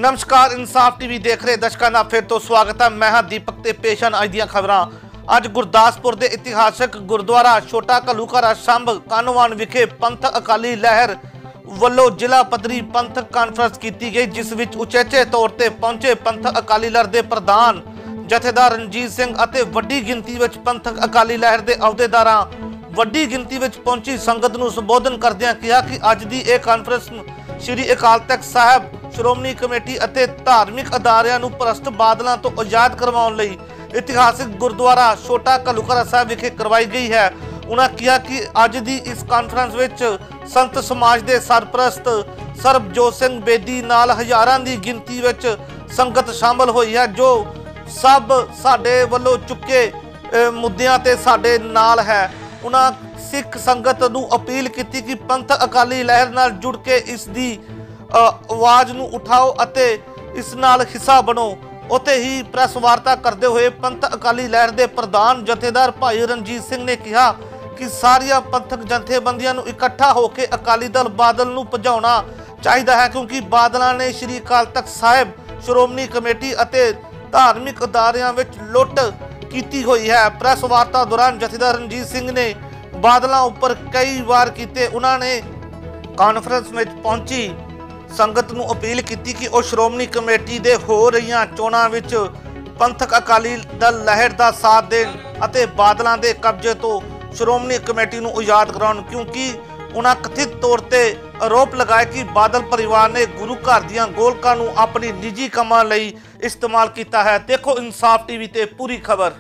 नमस्कार, इंसाफ टीवी देख रहे दर्शकों का फिर तो स्वागत है। मैं हाँ दीपक ते पेश हैं अज दी खबरां। अज गुरदासपुर के इतिहासक गुरुद्वारा छोटा घलूघारा संभ कानोवान विखे पंथक अकाली लहर ਵੱਲੋਂ ਜ਼ਿਲ੍ਹਾ ਪੱਧਰੀ ਪੰਥਕ ਕਾਨਫਰੰਸ ਕੀਤੀ ਗਈ, ਜਿਸ ਵਿੱਚ ਉਚੇਚੇ ਤੌਰ ਤੇ ਪਹੁੰਚੇ ਪੰਥਕ ਅਕਾਲੀ ਲਹਿਰ ਦੇ ਪ੍ਰਧਾਨ ਜਥੇਦਾਰ ਰਣਜੀਤ ਸਿੰਘ ਅਤੇ ਵੱਡੀ ਗਿਣਤੀ ਵਿੱਚ ਪੰਥਕ ਅਕਾਲੀ ਲਹਿਰ ਦੇ ਅਹੁਦੇਦਾਰਾਂ ਵੱਡੀ ਗਿਣਤੀ ਵਿੱਚ ਪਹੁੰਚੀ ਸੰਗਤ ਨੂੰ ਸੰਬੋਧਨ ਕਰਦਿਆਂ ਕਿਹਾ ਕਿ ਅੱਜ ਦੀ ਇਹ ਕਾਨਫਰੰਸ ਸ਼੍ਰੀ ਅਕਾਲ ਤਖਤ ਸਾਹਿਬ ਸ਼੍ਰੋਮਣੀ ਕਮੇਟੀ ਅਤੇ ਧਾਰਮਿਕ ਅਦਾਰਿਆਂ ਨੂੰ ਭ੍ਰਸ਼ਟ ਬਾਦਲਾਂ ਤੋਂ ਆਜ਼ਾਦ ਕਰਵਾਉਣ ਲਈ ਇਤਿਹਾਸਕ ਗੁਰਦੁਆਰਾ ਛੋਟਾ ਘਲੂਘਾਰਾ ਸਾਹਿਬ ਵਿਖੇ ਕਰਵਾਈ ਗਈ ਹੈ। उन्होंने कहा कि अज की इस कानफ्रेंस विच संत समाज के सरप्रस्त सरबजोत सिंह बेदी नाल हज़ारां की गिनती विच संगत शामिल हुई है, जो सब साडे वल्लों चुके मुद्दों ते साडे नाल है। उन्होंने सिख संगत नूं अपील की कि पंथक अकाली लहर नाल जुड़ के इस दी आवाज़ नूं उठाओ अते इस नाल हिस्सा बनो। उत्ते ही प्रेस वार्ता करते हुए पंथक अकाली लहर के प्रधान जथेदार भाई रणजीत सिंह ने कहा कि सारिया पंथक जथेबंदियां नूं इकट्ठा होकर अकाली दल बादल नूं भजाउणा चाहिए है, क्योंकि बादलों ने श्री अकाल तख्त साहिब श्रोमणी कमेटी अते धार्मिक अदारियां विच लुट की हुई है। प्रेस वार्ता दौरान जथेदार रणजीत सिंह ने बादलों उपर कई वार किए। उन्होंने कानफ्रेंस में पहुंची संगत नूं अपील की कि वह श्रोमणी कमेटी दे हो रही चोणां विच पंथक अकाली दल लहर का साथ देण अते बादलों के कब्जे तो श्रोमणी कमेटी नूं आज़ाद कराउण, क्योंकि उन्होंने कथित तौर पर आरोप लगाया कि बादल परिवार ने गुरु घर दीआं गोलकां नूं अपनी निजी कामां लई इस्तेमाल किया है। देखो इंसाफ टीवी ते पूरी खबर।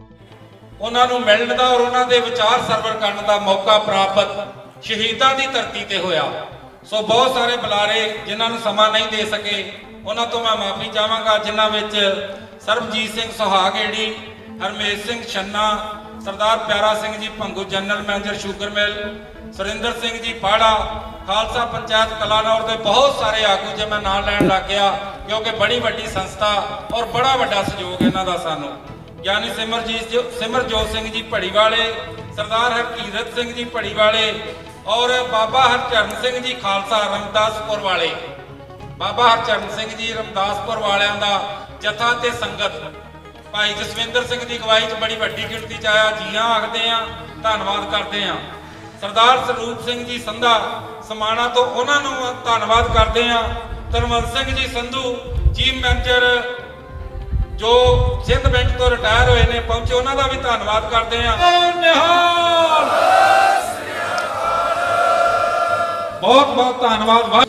उन्होंने मिलण दा और उन्हां दे विचार सरवर करने का मौका प्राप्त शहीदां दी धरती ते होया। सो बहुत सारे बुलारे जिन्होंने समा नहीं दे सके उन्होंने तो मैं माफ़ी चाहांगा, जिन्हां विच Sarabjit Singh सुहागेड़ी, Harmesh Singh Channa, Sardar Pyara Singh ji Bhangu, general manager sugar mill, Surinder Singh ji Pada, Khalsa panchayat Kalanaur के बहुत सारे आगू जो मैं नाम लैन लग गया, क्योंकि बड़ी वड्डी संस्था और बड़ा वड्डा सहयोग इन्हां दा सानू। ज्ञानी सिमरजोत सिंह जी भड़ीवाले, सरदार हरकीरत सिंह जी भड़ीवाले और बाबा हरचरण सिंह जी खालसा रमदासपुर वाले, बाबा हरचरण सिंह जी रमदासपुर वालियां दा जथा ते संगत भाई जसविंदर सिंह की अगवाई च बड़ी वड्डी गिणती च आया। जी आखते हैं, धन्नवाद करते हैं। सरदार स्वरूप सिंह जी संधा समाणा तो उन्होंने धन्नवाद करते हैं। धनवंत सिंह जी संधू चीफ मैनेजर जो सिंध बैंक तो रिटायर हुए ने पहुंचे, उन्होंने भी धन्नवाद करते हैं। बहुत बहुत धन्यवाद।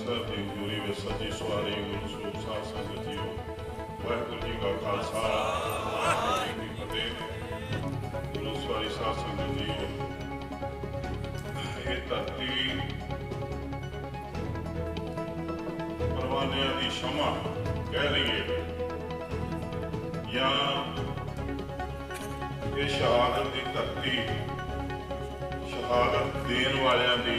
क्षमा कह लीए या ये शहादत की धरती, शहादत देने वालों की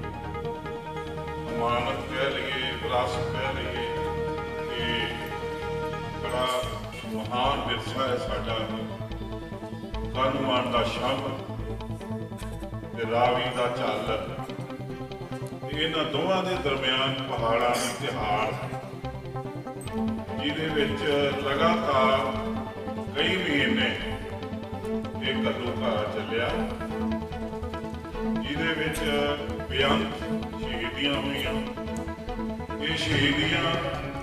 अमानत कह लीए, विरासत कह लीए कि बड़ा महान विरसा है साडा। कानूमान का शंभ ते रावी का झल, इन्हां दोवां दे दरम्यान पहाड़ां दी तिहाड़, जिहदे विच लगातार कई महीने एक घलूघारा चलिया, जिहदे विच बेअंत शहीदियां होईयां। ये शहीदियां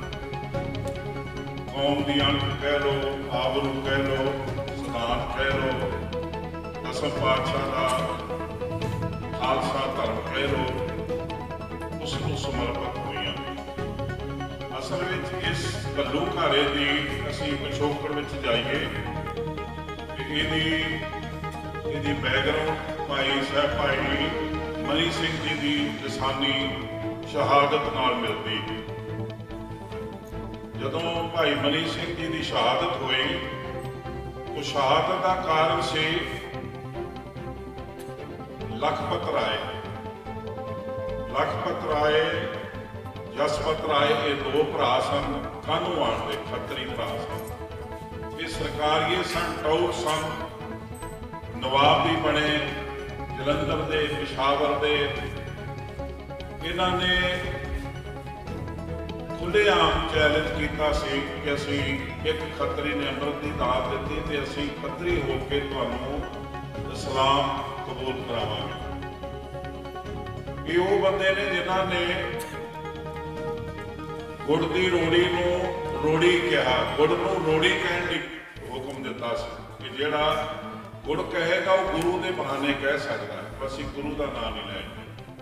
कौम दी अंक कह लो, आबरू कह लो, सदान कह लो, दसम पातशाह दा खालसा धर्म कह लो, उसनूं समर्पित होईयां। असल में इस घलूघारे की असीं पिछोकड़ विच जाइए कि इहदी बैकग्राउंड भाई साहब भाई मनी सिंह जी की लसानी शहादत नाल मिलती। जदों भाई मनी सिंह जी की शहादत हुई तो शहादत का कारण से लखपत राय, लखपत राय, जसपत राय, ये दो भरा सन, कानूवान के खतरी भरा सन। ये सरकारीय सन, टॉउट सन, नवाब भी बने जलंधर दे, पेशावर दे। इन्होंने ਖੁੱਲ੍ਹੇਆਮ ਚੈਲੰਜ ਕੀਤਾ ਸੀ ਕਿ ਅਸੀਂ ਇੱਕ ਖੱਤਰੀ ਨੇ ਅੰਮ੍ਰਿਤ ਦੀ ਦਾਤ ਦਿੱਤੀ ਤੇ ਅਸੀਂ ਖੱਤਰੀ ਹੋ ਕੇ ਤੁਹਾਨੂੰ ਇਸਲਾਮ ਕਬੂਲ ਕਰਾਵਾਂਗੇ। ਇਹ ਉਹ ਬੰਦੇ ਨੇ ਜਿਨ੍ਹਾਂ ਨੇ ਗੁੜ ਦੀ ਰੋੜੀ ਨੂੰ ਰੋੜੀ ਕਿਹਾ, ਗੁੜ ਨੂੰ ਰੋੜੀ ਕਹਿਣ ਲਈ ਹੁਕਮ ਦਿੱਤਾ ਸੀ ਕਿ ਜਿਹੜਾ ਗੁੜ ਕਹੇਗਾ ਉਹ ਗੁਰੂ ਦੇ ਬਹਾਨੇ ਕਹਿ ਸਕਦਾ ਹੈ, ਅਸੀਂ ਗੁਰੂ ਦਾ ਨਾਮ ਨਹੀਂ ਲੈਂਦੇ।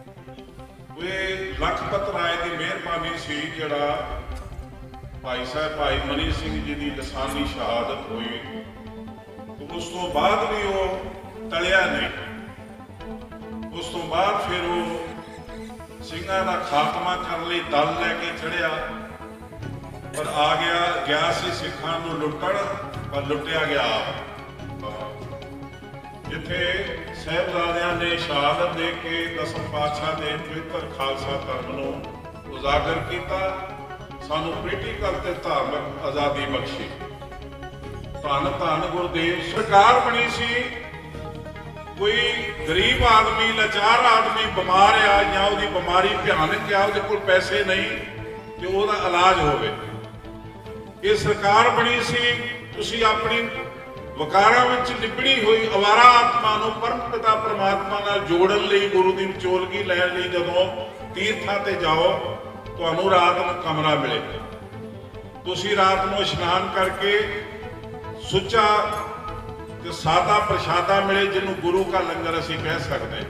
ਇਹ ਲਖਪਤ ਰਾਏ ਦੀ ਮਿਹਰਬਾਨੀ ਸੀ ਜਿਹੜਾ ਭਾਈ ਸਾਹਿਬ ਭਾਈ ਮਨੀ ਸਿੰਘ ਜੀ ਦੀ ਲਸਾਨੀ ਸ਼ਹਾਦਤ ਹੋਈ। ਉਸ ਤੋਂ ਬਾਅਦ ਵੀ ਉਹ ਟਲਿਆ ਨਹੀਂ। ਉਸ ਤੋਂ ਬਾਅਦ ਫਿਰ ਉਹ ਸਿੰਘਾਂ ਦਾ ਖਾਤਮਾ ਕਰਨ ਲਈ ਦਲ ਲੈ ਕੇ ਚੜਿਆ, ਪਰ ਆ ਗਿਆ ਸੀ ਸਿੱਖਾਂ ਨੂੰ ਲੁੱਟਣ, ਪਰ ਲੁੱਟਿਆ ਗਿਆ ਆਪ। ਜਿੱਥੇ ਸਾਹਿਬਜ਼ਾਦਿਆਂ ਨੇ ਸ਼ਹਾਦਤ ਦੇ ਕੇ ਦਸਮ ਪਾਤਸ਼ਾਹ ਦੇ ਪਵਿੱਤਰ ਖਾਲਸਾ ਧਰਮ ਨੂੰ ਉਜਾਗਰ ਕੀਤਾ, ਸਾਨੂੰ ਪੋਲੀਟੀਕਲ ਤੇ ਧਾਰਮਿਕ ਆਜ਼ਾਦੀ ਬਖਸ਼ੀ। ਧੰਨ ਧੰਨ ਗੁਰਦੇਵ ਸਰਕਾਰ ਬਣੀ ਸੀ। ਕੋਈ ਗਰੀਬ ਆਦਮੀ, ਲਾਚਾਰ ਆਦਮੀ ਬਿਮਾਰ ਆ ਜਾਂ ਉਹਦੀ ਬਿਮਾਰੀ ਭਿਆਨਕ ਆ, ਉਹਦੇ ਕੋਲ ਪੈਸੇ ਨਹੀਂ ਤੇ ਉਹਦਾ ਇਲਾਜ ਹੋਵੇ, ਇਹ ਸਰਕਾਰ ਬਣੀ ਸੀ। ਤੁਸੀਂ ਆਪਣੀ ਵਕਾਰਾਂ ਵਿੱਚ ਲਿਬੜੀ ਹੋਈ ਅਵਾਰਾ ਆਤਮਾ ਨੂੰ ਪਰਮ ਪਿਤਾ ਪਰਮਾਤਮਾ ਨਾਲ ਜੋੜਨ ਲਈ, ਗੁਰੂ ਦੀ ਵਿਚੋਲਗੀ ਲੈਣ ਲਈ ਜਦੋਂ ਤੀਰਥਾਂ ਤੇ ਜਾਓ, ਤੁਹਾਨੂੰ ਰਾਤ ਨੂੰ ਕਮਰਾ ਮਿਲੇ, ਤੁਸੀਂ ਰਾਤ ਨੂੰ ਇਸ਼ਨਾਨ ਕਰਕੇ ਸੁੱਚਾ ਤੇ ਸਾਦਾ ਪ੍ਰਸ਼ਾਦਾ ਮਿਲੇ, ਜਿਹਨੂੰ ਗੁਰੂ ਕਾ ਲੰਗਰ ਅਸੀਂ ਕਹਿ ਸਕਦੇ।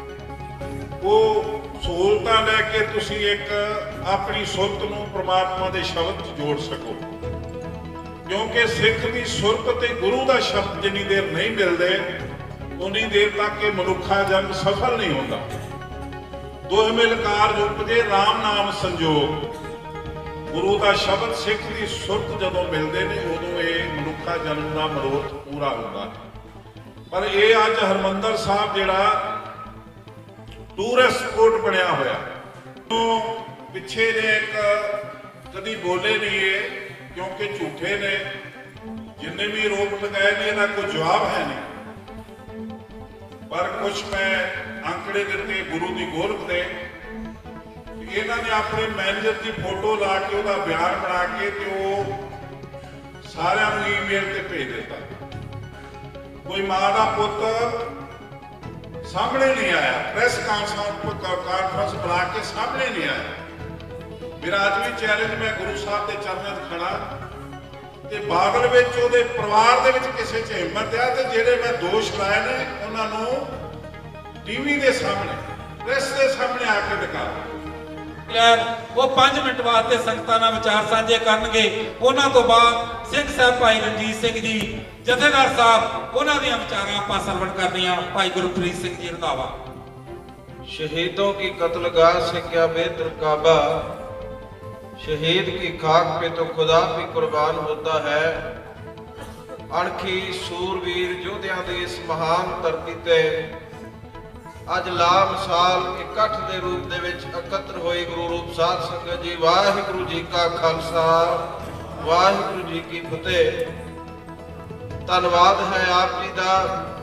ਉਹ ਸਹੂਲਤਾਂ ਲੈ ਕੇ ਤੁਸੀਂ ਇੱਕ ਆਪਣੀ ਸੁਰਤ ਨੂੰ ਪ੍ਰਮਾਤਮਾ ਦੇ ਸ਼ਬਦ 'ਚ ਜੋੜ ਸਕੋ, ਕਿਉਂਕਿ ਸਿੱਖ ਦੀ ਸੁਰਤ ਤੇ ਗੁਰੂ ਦਾ ਸ਼ਬਦ ਜਿੰਨੀ ਦੇਰ ਨਹੀਂ ਮਿਲਦੇ ਉਨੀ ਦੇਰ ਤੱਕ ਇਹ ਮਨੁੱਖਾ ਜਨਮ ਸਫਲ ਨਹੀਂ ਹੁੰਦਾ। ਦੋਹ ਮਿਲ ਕਾਰਜ ਉਪਜੇ ਰਾਮ ਨਾਮ ਸੰਜੋਗ। ਗੁਰੂ ਦਾ ਸ਼ਬਦ ਸਿੱਖ ਦੀ ਸੁਰਤ ਜਦੋਂ ਮਿਲਦੇ ਨੇ ਉਦੋਂ ਇਹ ਮਨੁੱਖਾ ਜਨਮ ਦਾ ਮਨੋਰਥ ਪੂਰਾ ਹੁੰਦਾ। ਪਰ ਇਹ ਅੱਜ ਹਰਿਮੰਦਰ ਸਾਹਿਬ ਜਿਹੜਾ ਟੂਰਿਸਟ ਸਪੋਟ ਬਣਿਆ ਹੋਇਆ, ਪਿੱਛੇ ਜੇ ਇੱਕ ਕਦੀ ਬੋਲੇ ਨਹੀਂ ਇਹ, ਕਿਉਂਕਿ ਝੂਠੇ ਨੇ, ਜਿੰਨੇ ਵੀ ਰੋਕ ਲਗਾਏ ਨੇ ਇਹਦਾ ਕੋਈ ਜਵਾਬ ਹੈ ਨਹੀਂ। ਪਰ ਕੁਛ ਮੈਂ ਅੰਕੜੇ ਦਿੱਤੇ ਗੁਰੂ ਦੀ ਗੋਲਕ ਦੇ, ਇਹਨਾਂ ਨੇ ਆਪਣੇ ਮੈਨੇਜਰ ਦੀ ਫੋਟੋ ਲਾ ਕੇ ਉਹਦਾ ਬਿਆਨ ਬਣਾ ਕੇ ਤੇ ਉਹ ਸਾਰਿਆਂ ਨੂੰ ਈਮੇਲ ਤੇ ਭੇਜ ਦਿੱਤਾ। ਕੋਈ ਮਾਂ ਦਾ ਪੁੱਤ ਸਾਹਮਣੇ ਨਹੀਂ ਆਇਆ, ਪ੍ਰੈਸ ਕਾਨਫਰੰਸ ਬੁਲਾ ਕੇ ਸਾਹਮਣੇ ਨਹੀਂ ਆਇਆ। ਮੇਰਾ ਅੱਜ ਵੀ ਚੈਲੰਜ, ਮੈਂ ਗੁਰੂ ਸਾਹਿਬ ਦੇ ਚਰਨਾਂ 'ਚ ਖੜਾ ਤੇ ਬਾਦਲ ਵਿੱਚ ਉਹਦੇ ਪਰਿਵਾਰ ਦੇ ਵਿੱਚ ਕਿਸੇ 'ਚ ਹਿੰਮਤ ਆ ਤੇ ਜਿਹੜੇ ਮੈਂ ਦੋਸ਼ ਲਾਏ ਨੇ ਉਹਨਾਂ ਨੂੰ ਟੀਵੀ ਦੇ ਸਾਹਮਣੇ, ਪ੍ਰੈਸ ਦੇ ਸਾਹਮਣੇ ਆ ਕੇ ਦਿਖਾ। ਉਹ 5 ਮਿੰਟ ਵਾਸਤੇ ਸੰਗਤਾਂ ਨਾਲ ਵਿਚਾਰ ਸਾਂਝੇ ਕਰਨਗੇ। ਉਹਨਾਂ ਤੋਂ ਬਾਅਦ ਸਿੰਘ ਸਾਹਿਬ ਭਾਈ ਰਣਜੀਤ ਸਿੰਘ ਜੀ ਜਥੇਦਾਰ ਸਾਹਿਬ, ਉਹਨਾਂ ਦੀਆਂ ਵਿਚਾਰਾਂ ਆਪਾਂ ਸਰਵਣ ਕਰਨੀਆਂ। ਭਾਈ ਗੁਰਪ੍ਰੀਤ ਸਿੰਘ ਜੀ ਰੰਧਾਵਾ। शहीदों की कत्लगाह से क्या बेहतर काबा, शहीद की खाक पे तो खुदा भी कुर्बान होता है। अणखी सूरवीर योद्धियां दी इस महान धरती ते अज ला मिसाल इकट्ठ दे रूप दे विच एकत्र होई गुरु रूप साध संगत जी। वाहिगुरु जी का खालसा, वाहिगुरु जी की फतेह। धन्नवाद है आप जी दा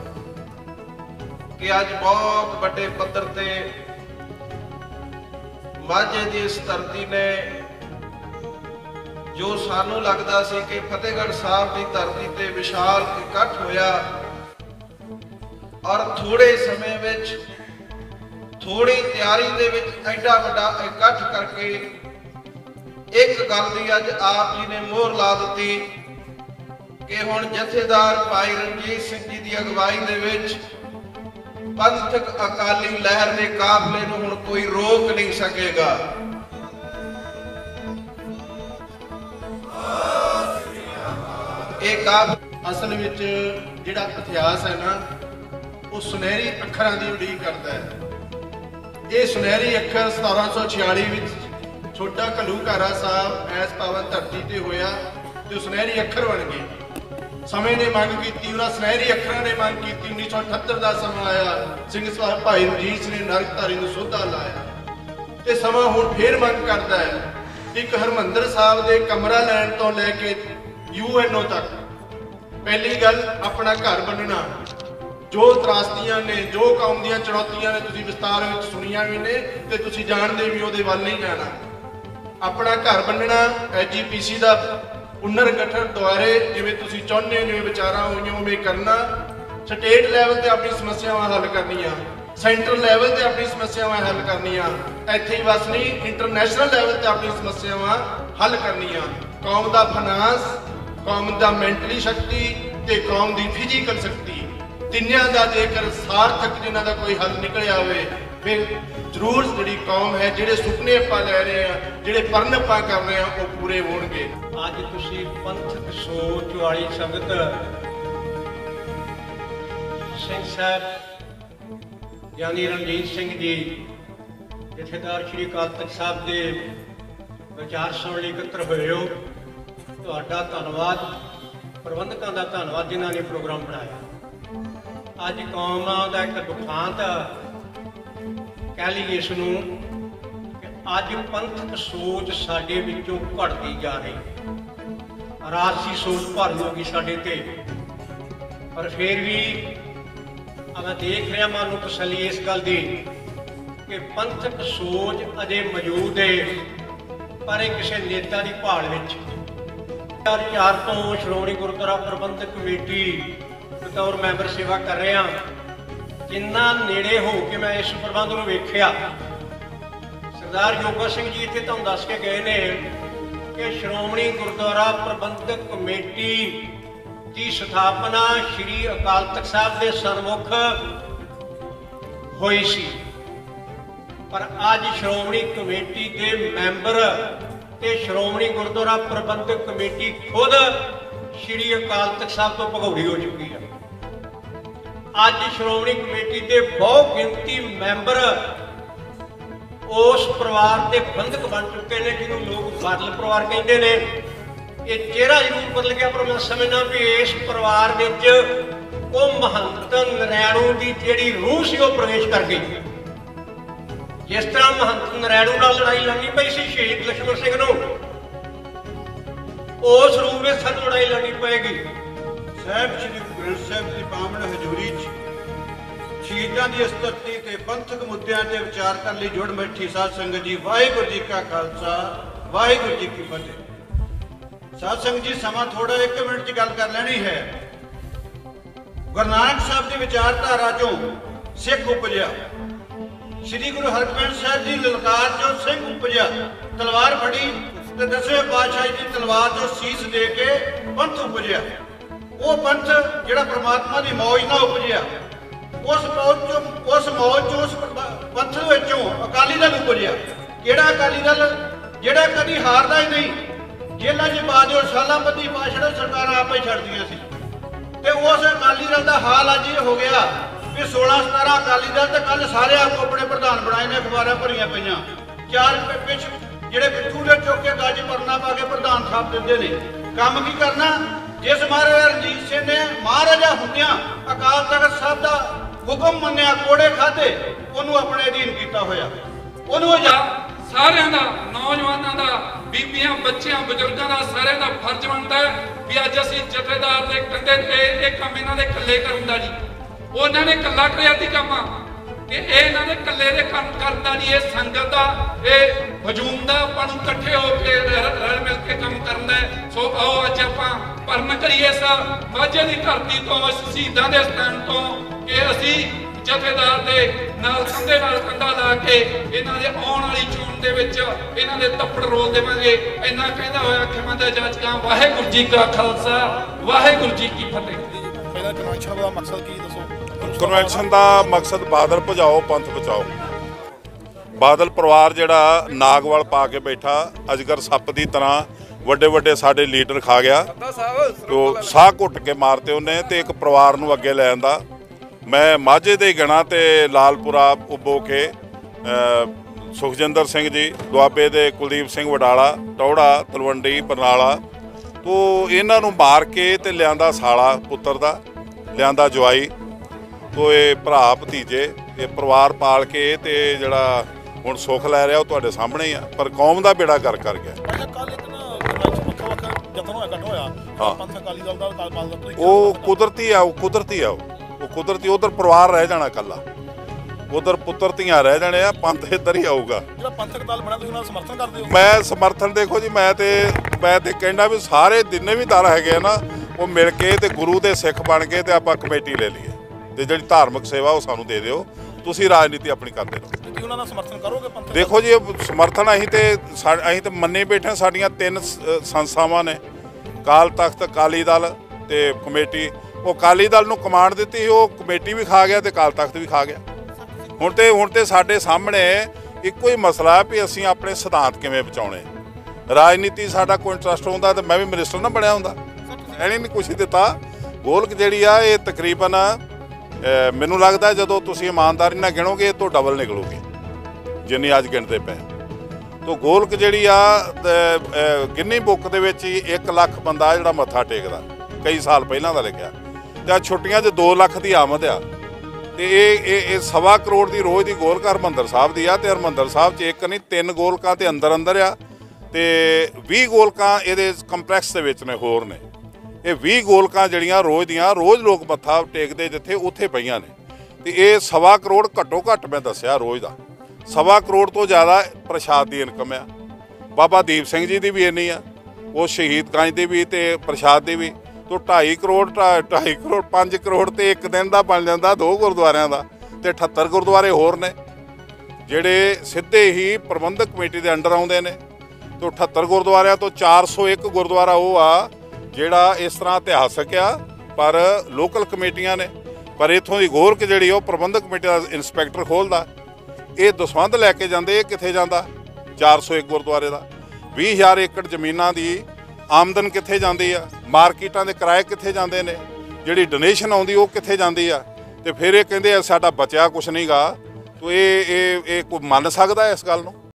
कि अज बहुत बड़े पद्धर ते माझे दी इस धरती ने जो सानू लगता सी कि फतेहगढ़ साहब की धरती ते विशाल इकट्ठ होया और थोड़े समय विच थोड़ी तैयारी दे विच एडा वड्डा इकट्ठ करके एक गल दी अज आप जी ने मोहर ला दी कि हुण जथेदार भाई रणजीत सिंह जी की अगवाई दे विच पंथक अकाली लहर के काफले नूं हुण कोई रोक नहीं सकेगा। असल विच जिहड़ा इतिहास है ना वो सुनहरी अखरां दी उड़ीक करता है। ये सुनहरी अखर 1746 विच छोटा घलूघारा साहब ऐस पावन धरती ते होया ते सुनहरी अखर बन गए। समय ने मंग की, उन्होंने सुनहरी अखरां ने मंग की। 1978 का समा आया, सिंह साहब भाई रंजीत ने नरकधारी नूं सोधा लाया ते समा हुण फिर मंग करता है एक हरमंदर साहब दे कमरा लैण तो लैके UNO तक। पहली गल अपना घर बनना, जो त्रासदियां ने, जो कौम ਦੀਆਂ ਚੁਣੌਤੀਆਂ ਨੇ ਤੁਸੀਂ ਵਿਸਤਾਰ ਵਿੱਚ ਸੁਣੀਆਂ ਵੀ ਨੇ ਤੇ ਤੁਸੀਂ ਜਾਣਦੇ ਵੀ ਉਹਦੇ ਵੱਲ ਨਹੀਂ ਜਾਣਾ। ਆਪਣਾ ਘਰ ਬੰਨਣਾ, ਐਜੀਪੀਸੀ ਦਾ ਪੁਨਰ ਗਠਨ ਦੁਆਰੇ ਜਿਵੇਂ ਤੁਸੀਂ ਚਾਹੁੰਦੇ ਹੋ, ਜਿਵੇਂ ਵਿਚਾਰਾਂ ਹੋਈਆਂ ਉਵੇਂ ਕਰਨਾ। ਸਟੇਟ ਲੈਵਲ ਤੇ ਆਪਣੀ ਸਮੱਸਿਆਵਾਂ ਹੱਲ ਕਰਨੀਆਂ, ਸੈਂਟਰ ਲੈਵਲ ਤੇ ਆਪਣੀ ਸਮੱਸਿਆਵਾਂ ਹੱਲ ਕਰਨੀਆਂ, ਇੱਥੇ ਹੀ ਬਸ ਨਹੀਂ ਇੰਟਰਨੈਸ਼ਨਲ ਲੈਵਲ ਤੇ ਆਪਣੀ ਸਮੱਸਿਆਵਾਂ ਹੱਲ ਕਰਨੀਆਂ। ਕੌਮ ਦਾ ਫਾਈਨਾਂਸ, ਕੌਮ ਦਾ ਮੈਂਟਲੀ ਸ਼ਕਤੀ ਤੇ ਕੌਮ ਦੀ ਫਿਜ਼ੀਕਲ ਸ਼ਕਤੀ, ਤਿੰਨਿਆਂ ਦਾ ਜੇਕਰ ਸਾਰਥਕ ਜਿਨ੍ਹਾਂ ਦਾ ਕੋਈ ਹੱਲ ਨਿਕਲਿਆ ਹੋਵੇ, ਫਿਰ ਜ਼ਰੂਰ ਜਿਹੜੀ ਕੌਮ ਹੈ, ਜਿਹੜੇ ਸੁਪਨੇ ਆਪਾਂ ਲੈ ਰਹੇ ਆ, ਜਿਹੜੇ ਪਰਨ ਆਪਾਂ ਕਰ ਰਹੇ ਆ, ਉਹ ਪੂਰੇ ਹੋਣਗੇ। ਅੱਜ ਤੁਸੀਂ ਪੰਥਕ ਸੋਚ ਵਾਲੀ ਸੰਗਤ ਸਿੰਘ ਸਾਹਿਬ ਗਿਆਨੀ ਰਣਜੀਤ ਸਿੰਘ ਜੀ, ਜਥੇਦਾਰ ਸ਼੍ਰੀ ਅਕਾਲ ਤਖ਼ਤ ਸਾਹਿਬ ਦੇ ਵਿਚਾਰ ਸੁਣਨ ਲਈ ਇਕੱਤਰ ਹੋਏ ਹੋ। ਤੁਹਾਡਾ ਧੰਨਵਾਦ, ਪ੍ਰਬੰਧਕਾਂ ਦਾ ਧੰਨਵਾਦ ਜਿਨ੍ਹਾਂ ਨੇ ਪ੍ਰੋਗਰਾਮ ਬਣਾਇਆ। ਅੱਜ ਕੌਮ ਦਾ ਇੱਕ ਦੁਖਾਂਤ ਕਹਿ ਲਈਏ ਇਸ ਨੂੰ ਕਿ ਅੱਜ ਪੰਥਕ ਸੋਚ ਸਾਡੇ ਵਿੱਚੋਂ ਘਟਦੀ ਜਾ ਰਹੀ, ਰਾਜਸੀ ਸੋਚ ਭਰ ਹੋਗੀ ਸਾਡੇ ਤੇ। ਪਰ ਫਿਰ ਵੀ ਮੈਂ ਦੇਖ ਰਿਹਾ, ਮਨ ਨੂੰ ਤਸੱਲੀ ਇਸ ਗੱਲ ਦੀ ਕਿ ਪੰਥਕ ਸੋਚ ਅਜੇ ਮੌਜੂਦ ਹੈ, ਪਰ ਇਹ ਕਿਸੇ ਨੇਤਾ ਦੀ ਭਾਲ ਵਿੱਚ। 2004 ਤੋਂ ਸ਼੍ਰੋਮਣੀ ਗੁਰਦੁਆਰਾ ਪ੍ਰਬੰਧਕ ਕਮੇਟੀ ਬਤੌਰ ਮੈਂਬਰ ਸੇਵਾ ਕਰ ਰਿਹਾ। ਜਿੰਨਾ ਨੇੜੇ ਹੋ ਕੇ ਮੈਂ ਇਸ ਪ੍ਰਬੰਧ ਨੂੰ ਵੇਖਿਆ, ਸਰਦਾਰ ਯੋਗਾ ਸਿੰਘ ਜੀ ਇੱਥੇ ਤੁਹਾਨੂੰ ਦੱਸ ਕੇ ਗਏ ਨੇ ਕਿ ਸ਼੍ਰੋਮਣੀ ਗੁਰਦੁਆਰਾ ਪ੍ਰਬੰਧਕ ਕਮੇਟੀ ਦੀ ਸਥਾਪਨਾ ਸ਼੍ਰੀ ਅਕਾਲ ਤਖ਼ਤ ਸਾਹਿਬ ਦੇ ਸਨਮੁਖ ਹੋਈ ਸੀ, ਪਰ ਅੱਜ ਸ਼੍ਰੋਮਣੀ ਕਮੇਟੀ ਦੇ ਮੈਂਬਰ ਤੇ ਸ਼੍ਰੋਮਣੀ ਗੁਰਦੁਆਰਾ ਪ੍ਰਬੰਧਕ ਕਮੇਟੀ ਖੁਦ ਸ਼੍ਰੀ ਅਕਾਲ ਤਖ਼ਤ ਸਾਹਿਬ ਤੋਂ ਭਗੌੜੀ ਹੋ ਚੁੱਕੀ ਹੈ। ਅੱਜ ਸ਼੍ਰੋਮਣੀ ਕਮੇਟੀ ਦੇ ਬਹੁ ਗਿਣਤੀ ਮੈਂਬਰ ਉਸ ਪਰਿਵਾਰ ਦੇ ਬੰਧਕ ਬਣ ਚੁੱਕੇ ਨੇ, ਜਿਹਨੂੰ ਲੋਕ ਬਾਦਲ ਪਰਿਵਾਰ ਕਹਿੰਦੇ ਨੇ। ਇਹ ਚਿਹਰਾ ਜ਼ਰੂਰ ਬਦਲ ਗਿਆ, ਪਰ ਮੈਂ ਸਮਝਦਾ ਵੀ ਇਸ ਪਰਿਵਾਰ ਵਿੱਚ ਉਹ ਮਹੰਤ ਨਰੈਣੂ ਦੀ ਜਿਹੜੀ ਰੂਹ ਸੀ ਉਹ ਪ੍ਰਵੇਸ਼ ਕਰ ਗਈ। ਜਿਸ ਤਰ੍ਹਾਂ ਮਹੰਤ ਨਰੈਣੂ ਨਾਲ ਲੜਾਈ ਲੜਨੀ ਪਈ ਸੀ ਸ਼ਹੀਦ ਲਛਮਣ ਸਿੰਘ ਨੂੰ, ਉਸ ਰੂਪ ਵਿੱਚ ਸਾਨੂੰ ਲੜਾਈ ਲੜਨੀ ਪਏਗੀ। ਸਾਹਿਬ ਸ਼੍ਰੀ ਗੁਰੂ ਗ੍ਰੰਥ ਸਾਹਿਬ ਦੀ ਪਾਵਨ ਹਜ਼ੂਰੀ 'ਚ ਸ਼ਹੀਦਾਂ ਦੀ ਇਸ ਧਰਤੀ ਤੇ ਪੰਥਕ ਮੁੱਦਿਆਂ ਤੇ ਵਿਚਾਰ ਕਰਨ ਲਈ ਜੁੜ ਬੈਠੀ ਸਾਧ ਸੰਗਤ ਜੀ, ਵਾਹਿਗੁਰੂ ਜੀ ਕਾ ਖਾਲਸਾ, ਵਾਹਿਗੁਰੂ ਜੀ ਕੀ ਫਤਿਹ। ਸਾਧ ਸੰਗਤ ਜੀ, ਸਮਾਂ ਥੋੜਾ 1 ਮਿੰਟ 'ਚ ਗੱਲ ਕਰ ਲੈਣੀ ਹੈ। ਗੁਰੂ ਨਾਨਕ ਸਾਹਿਬ ਦੀ ਵਿਚਾਰਧਾਰਾ 'ਚੋਂ ਸਿੱਖ ਉਪਜਿਆ, ਸ੍ਰੀ ਗੁਰੂ ਹਰਗੋਬਿੰਦ ਸਾਹਿਬ ਦੀ ਲਲਕਾਰ 'ਚੋਂ ਸਿੰਘ ਉਪਜਿਆ। ਤਲਵਾਰ ਫੜੀ ਤੇ 10ਵੇਂ ਪਾਤਸ਼ਾਹ ਦੀ ਤਲਵਾਰ 'ਚੋਂ ਸੀਸ ਦੇ ਕੇ ਪੰਥ ਉਪਜਿਆ। ਉਹ ਪੰਥ ਜਿਹੜਾ ਪ੍ਰਮਾਤਮਾ ਦੀ ਮੌਜ ਨਾਲ ਉਪਜਿਆ, ਉਸ ਮੌਜ 'ਚੋਂ ਉਸ ਪੰਥ ਵਿੱਚੋਂ ਅਕਾਲੀ ਦਲ ਉਪਜਿਆ। ਕਿਹੜਾ ਅਕਾਲੀ ਦਲ? ਜਿਹੜਾ ਕਦੀ ਹਾਰਦਾ ਹੀ ਨਹੀਂ। ਜੇਲ੍ਹਾਂ 'ਚ ਪਾ ਦਿਓ, ਸਾਲਾਂ ਬੱਧੀ ਪਾ ਛੱਡੋ, ਸਰਕਾਰਾਂ ਆਪੇ ਛੱਡਦੀਆਂ ਸੀ। ਤੇ ਉਸ ਅਕਾਲੀ ਦਲ ਦਾ ਹਾਲ ਅੱਜ ਇਹ ਹੋ ਗਿਆ ਵੀ 16-17 ਅਕਾਲੀ ਦਲ ਤੇ ਕੱਲ ਸਾਰੇ ਆਪੋ ਆਪਣੇ ਪ੍ਰਧਾਨ ਬਣਾਏ ਨੇ, ਅਖਬਾਰਾਂ ਭਰੀਆਂ ਪਈਆਂ। 4 ਪਿੱਛ ਜਿਹੜੇ ਪਿੱਠੂ ਦੇ ਚੁੱਕ ਕੇ ਗੱਜ ਪਰਨਾ ਪਾ ਕੇ ਪ੍ਰਧਾਨ ਸਾਹਿਬ ਦਿੰਦੇ ਨੇ। ਕੰਮ ਕੀ ਕਰਨਾ? ਜਿਸ ਮਹਾਰਾਜਾ ਰਣਜੀਤ ਸਿੰਘ ਨੇ ਮਹਾਰਾਜਾ ਹੁੰਦਿਆਂ ਅਕਾਲ ਤਖ਼ਤ ਸਾਹਿਬ ਦਾ ਹੁਕਮ ਮੰਨਿਆ, ਕੋੜੇ ਖਾਧੇ, ਉਹਨੂੰ ਆਪਣੇ ਅਧੀਨ ਕੀਤਾ ਹੋਇਆ। ਉਹਨੂੰ ਸਾਰਿਆਂ ਦਾ, ਨੌਜਵਾਨਾਂ ਦਾ, ਬੀਬੀਆਂ, ਬੱਚਿਆਂ, ਬਜ਼ੁਰਗਾਂ ਦਾ, ਸਾਰਿਆਂ ਦਾ ਫਰਜ਼ ਬਣਦਾ ਹੈ ਵੀ ਅੱਜ ਅਸੀਂ ਜਥੇਦਾਰ ਦੇ ਕੰਧੇ ਤੇ ਇਹ ਕੰਮ ਇਹਨਾਂ ਦੇ ਇਕੱਲੇ ਕਰੂੰਦਾ ਜੀ। ਉਹਨਾਂ ਨੇ ਇਕੱਲਾ ਕਰਿਆ ਸੀ ਕੰਮ, ਕਿ ਇਹ ਇਹਨਾਂ ਦੇ ਇਕੱਲੇ ਦੇ ਕੰਮ ਕਰਦਾ ਨਹੀਂ। ਇਹ ਸੰਗਤ ਦਾ, ਇਹ ਹਜੂਮ ਦਾ, ਆਪਾਂ ਨੂੰ ਇਕੱਠੇ ਹੋ ਕੇ ਰਲ ਮਿਲ ਕੇ ਕੰਮ ਕਰਨਾ ਹੈ। ਸੋ ਆਓ ਅੱਜ ਆਪਾਂ ਪਰਨ ਕਰੀਏ ਇਸ ਮਾਝੇ ਦੀ ਧਰਤੀ ਤੋਂ, ਇਸ ਸ਼ਹੀਦਾਂ ਦੇ ਸਥਾਨ ਤੋਂ, ਕਿ ਅਸੀਂ ਜਥੇਦਾਰ ਦੇ ਨਾਲ ਕੰਧੇ ਨਾਲ ਕੰਧਾ ਲਾ ਕੇ ਇਹਨਾਂ ਦੇ ਆਉਣ ਵਾਲੀ ਚੋਣ ਦੇ ਵਿੱਚ ਇਹਨਾਂ ਦੇ ਤੱਪੜ ਰੋਲ ਦੇਵਾਂਗੇ। ਇੰਨਾ ਕਹਿੰਦਾ ਹੋਇਆ ਖਿਮੰਦਾ ਜਾਚਕਾਂ, ਵਾਹਿਗੁਰੂ ਜੀ ਕਾ ਖਾਲਸਾ, ਵਾਹਿਗੁਰੂ ਜੀ ਕੀ ਫਤਿਹ। ਇਹਦਾ ਕਨਵੈਨਸ਼ਨ ਦਾ ਮਕਸਦ ਕੀ ਦੱਸੋ? ਕਨਵੈਨਸ਼ਨ ਦਾ ਮਕਸਦ ਬਾਦਲ ਭਜਾਓ, ਪੰਥ ਬਚਾਓ। ਬਾਦਲ ਪਰਿਵਾਰ ਜਿਹੜਾ ਨਾਗਵਲ ਪਾ ਕੇ ਬੈਠਾ, ਅਜਗਰ ਸੱਪ ਦੀ ਤਰ੍ਹਾਂ ਵੱਡੇ ਵੱਡੇ ਸਾਡੇ ਲੀਡਰ ਖਾ ਗਿਆ, ਤੋ ਸਾਹ ਘੁੱਟ ਕੇ ਮਾਰਤੇ ਉਹਨੇ, ਤੇ ਇੱਕ ਪਰਿਵਾਰ ਨੂੰ ਅੱਗੇ ਲੈ ਆਂਦਾ। ਮੈਂ ਮਾਝੇ ਦੇ ਗਣਾ ਤੇ ਲਾਲਪੁਰਾ ਉੱਬੋ ਕੇ ਸੁਖਜਿੰਦਰ ਸਿੰਘ ਜੀ, ਦੁਆਬੇ ਦੇ ਕੁਲਦੀਪ ਸਿੰਘ ਵਡਾਲਾ, ਟੌੜਾ, ਤਲਵੰਡੀ, ਬਰਨਾਲਾ, ਤੋ ਇਹਨਾਂ ਨੂੰ ਮਾਰ ਕੇ ਤੇ ਲਿਆਂਦਾ ਸਾਲਾ ਪੁੱਤਰ ਦਾ, ਲਿਆਂਦਾ ਜਵਾਈ, ਤੋ ਇਹ ਭਰਾ ਭਤੀਜੇ, ਇਹ ਪਰਿਵਾਰ ਪਾਲ ਕੇ ਤੇ ਜਿਹੜਾ ਹੁਣ ਸੁੱਖ ਲੈ ਰਿਹਾ ਉਹ ਤੁਹਾਡੇ ਸਾਹਮਣੇ ਹੀ ਆ। ਪਰ ਕੌਮ ਦਾ ਬੇੜਾ ਕਰ ਗਿਆ। ਉਹ ਕੁਦਰਤੀ ਆ, ਉਹ ਕੁਦਰਤੀ ਉਧਰ ਪਰਿਵਾਰ ਰਹਿ ਜਾਣਾ ਇਕੱਲਾ। ਉਧਰ ਪੁੱਤਰ ਧੀਆਂ ਰਹਿ ਜਾਣੇ ਆ, ਪੰਥ ਇੱਧਰ ਹੀ ਆਊਗਾ। ਜਿਹੜਾ ਪੰਥਕ ਦਲ ਬਣਿਆ ਤੁਸੀਂ ਉਹਨਾਂ ਦਾ ਸਮਰਥਨ ਕਰਦੇ ਹੋ? ਮੈਂ ਸਮਰਥਨ ਦੇਖੋ ਜੀ, ਮੈਂ ਤੇ ਕਹਿੰਦਾ ਵੀ ਸਾਰੇ ਜਿੰਨੇ ਵੀ ਦਲ ਹੈਗੇ ਆ ਨਾ ਉਹ ਮਿਲ ਕੇ ਤੇ ਗੁਰੂ ਦੇ ਸਿੱਖ ਬਣ ਕੇ ਤੇ ਆਪਾਂ ਕਮੇਟੀ ਲੈ ਲਈਏ ਤੇ ਜਿਹੜੀ ਧਾਰਮਿਕ ਸੇਵਾ ਉਹ ਸਾਨੂੰ ਦੇ ਦਿਓ, ਤੁਸੀਂ ਰਾਜਨੀਤੀ ਆਪਣੀ ਕਰਦੇ ਰਹੋ। ਤੁਸੀਂ ਉਹਨਾਂ ਦਾ ਸਮਰਥਨ ਕਰੋਗੇ ਪੰਥਕ? ਦੇਖੋ ਜੀ ਸਮਰਥਨ ਅਸੀਂ ਤੇ ਮੰਨੇ ਬੈਠੇ, ਸਾਡੀਆਂ 3 ਸੰਸਥਾਵਾਂ ਨੇ, ਅਕਾਲ ਤਖਤ, ਅਕਾਲੀ ਦਲ ਤੇ ਕਮੇਟੀ। ਉਹ ਅਕਾਲੀ ਦਲ ਨੂੰ ਕਮਾਂਡ ਦਿੱਤੀ, ਉਹ ਕਮੇਟੀ ਵੀ ਖਾ ਗਿਆ ਤੇ ਅਕਾਲ ਤਖਤ ਵੀ ਖਾ ਗਿਆ। ਹੁਣ ਤੇ ਸਾਡੇ ਸਾਹਮਣੇ ਇੱਕੋ ਹੀ ਮਸਲਾ ਵੀ ਅਸੀਂ ਆਪਣੇ ਸਿਧਾਂਤ ਕਿਵੇਂ ਬਚਾਉਣੇ। ਰਾਜਨੀਤੀ ਸਾਡਾ ਕੋਈ ਇੰਟਰਸਟ ਹੁੰਦਾ ਤੇ ਮੈਂ ਵੀ ਮਿਨਿਸਟਰ ਨਾ ਬਣਿਆ ਹੁੰਦਾ, ਐਣੀ ਨਹੀਂ ਕੁਛ ਦਿੱਤਾ। ਗੋਲਕ ਜਿਹੜੀ ਆ ਇਹ ਤਕਰੀਬਨ ਮੈਨੂੰ ਲੱਗਦਾ ਜਦੋਂ ਤੁਸੀਂ ਇਮਾਨਦਾਰੀ ਨਾਲ ਗਿਣੋਗੇ ਇਹ ਤੋਂ ਡਬਲ ਨਿਕਲੂਗੀ ਜਿੰਨੀ ਅੱਜ ਗਿਣਦੇ ਪਏ। ਤੋ ਗੋਲਕ ਜਿਹੜੀ ਆ ਗਿੰਨੀ ਬੁੱਕ ਦੇ ਵਿੱਚ ਹੀ 1 ਲੱਖ ਬੰਦਾ ਜਿਹੜਾ ਮੱਥਾ ਟੇਕਦਾ, ਕਈ ਸਾਲ ਪਹਿਲਾਂ ਦਾ ਲਿਖਿਆ, ਤੇ ਛੁੱਟੀਆਂ 'ਚ 2 ਲੱਖ ਦੀ ਆਮਦ ਆ। ਤੇ ਇਹ 1.25 ਕਰੋੜ ਦੀ ਰੋਜ਼ ਦੀ ਗੋਲਕ ਹਰਿਮੰਦਰ ਸਾਹਿਬ ਦੀ ਆ, ਤੇ ਹਰਿਮੰਦਰ ਸਾਹਿਬ 'ਚ 1 ਨਹੀਂ 3 ਗੋਲਕਾਂ ਤੇ ਅੰਦਰ ਆ, ਤੇ 20 ਗੋਲਕਾਂ ਇਹਦੇ ਕੰਪਲੈਕਸ ਦੇ ਵਿੱਚ ਨੇ ਹੋਰ ਨੇ। ਇਹ 20 ਗੋਲਕਾਂ ਜਿਹੜੀਆਂ ਰੋਜ਼ ਲੋਕ ਮੱਥਾ ਟੇਕਦੇ ਜਿੱਥੇ ਉੱਥੇ ਪਈਆਂ ਨੇ। ਤੇ ਇਹ 1.25 ਕਰੋੜ ਘੱਟੋ ਘੱਟ ਮੈਂ ਦੱਸਿਆ ਰੋਜ਼ ਦਾ, 1.25 ਕਰੋੜ ਤੋਂ ਜ਼ਿਆਦਾ ਪ੍ਰਸ਼ਾਦ ਦੀ ਇਨਕਮ ਆ। ਬਾਬਾ ਦੀਪ ਸਿੰਘ ਜੀ ਦੀ ਵੀ ਇੰਨੀ ਆ, ਉਹ ਸ਼ਹੀਦ ਗੰਜ ਦੀ ਵੀ ਤੇ ਪ੍ਰਸ਼ਾਦ ਦੀ ਵੀ। ਤੋਂ 2.5 ਕਰੋੜ 5 ਕਰੋੜ ਤੇ ਇੱਕ ਦਿਨ ਦਾ ਬਣ ਜਾਂਦਾ 2 ਗੁਰਦੁਆਰਿਆਂ ਦਾ। ਤੇ 78 ਗੁਰਦੁਆਰੇ ਹੋਰ ਨੇ ਜਿਹੜੇ ਸਿੱਧੇ ਹੀ ਪ੍ਰਬੰਧਕ ਕਮੇਟੀ ਦੇ ਅੰਡਰ ਆਉਂਦੇ ਨੇ। ਤੋਂ 78 ਗੁਰਦੁਆਰਿਆਂ ਤੋਂ 401 ਗੁਰਦੁਆਰਾ ਉਹ ਆ ਜਿਹੜਾ ਇਸ ਤਰ੍ਹਾਂ ਇਤਿਹਾਸਕ ਆ ਪਰ ਲੋਕਲ ਕਮੇਟੀਆਂ ਨੇ। ਪਰ ਇੱਥੋਂ ਦੀ ਗੋਲਕ ਜਿਹੜੀ ਉਹ ਪ੍ਰਬੰਧਕ ਕਮੇਟੀ ਦਾ ਇੰਸਪੈਕਟਰ ਖੋਲ੍ਹਦਾ। ਇਹ ਦਸਵੰਧ ਲੈ ਕੇ ਜਾਂਦੇ, ਇਹ ਕਿੱਥੇ ਜਾਂਦਾ? 401 ਗੁਰਦੁਆਰੇ ਦਾ 20,000 ਏਕੜ ਜ਼ਮੀਨਾਂ ਦੀ ਆਮਦਨ ਕਿੱਥੇ ਜਾਂਦੀ ਆ? ਮਾਰਕੀਟਾਂ ਦੇ ਕਿਰਾਏ ਕਿੱਥੇ ਜਾਂਦੇ ਨੇ? ਜਿਹੜੀ ਡੋਨੇਸ਼ਨ ਆਉਂਦੀ ਉਹ ਕਿੱਥੇ ਜਾਂਦੀ ਆ? ਤੇ ਫਿਰ ਇਹ ਕਹਿੰਦੇ ਆ ਸਾਡਾ ਬਚਿਆ ਕੁਛ ਨਹੀਂ ਗਾ। ਤੋ ਇਹ ਕੋਈ ਮੰਨ ਸਕਦਾ ਇਸ ਗੱਲ ਨੂੰ?